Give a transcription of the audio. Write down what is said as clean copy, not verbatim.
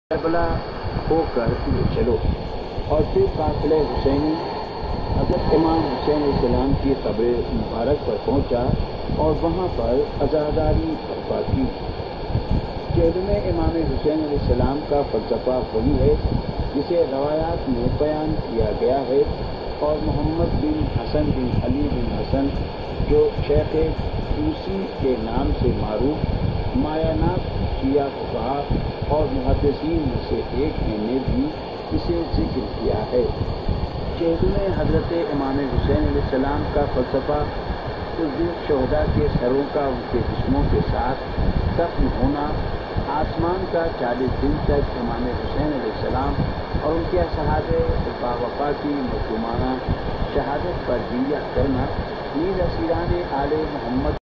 Karbala होकर ये चलो। और फिर काफिले हुसैनी हज़रत इमाम हुसैन अलैहिस्सलाम की कब्र मुबारक पर पहुंचा और वहां पर अज़ादारी बर्पा की। चेहरे इमाम हुसैन अलैहिस्सलाम का फ़लसफ़ा वही है जिसे रवायात में बयान किया गया है, और मोहम्मद बिन हसन बिन अली बिन हसन जो शेख तूसी के नाम से मारूफ मायानात शिया फुक़हा और मुहद्दिसीन में से एक ने भी इसे जिक्र किया है। चेहरे में हज़रत इमाम हुसैन अलैहिस्सलाम का फ़लसफ़ा उस दिन शहदा के सरों का उनके जिस्मों के साथ दफन होना, आसमान का 40 दिन तक इमाम हुसैन अलैहिस्सलाम और उनके असहाबे बावफ़ा की मज़लूमाना शहादत पर जिया करना, नीज़ असीरान आले मोहम्मद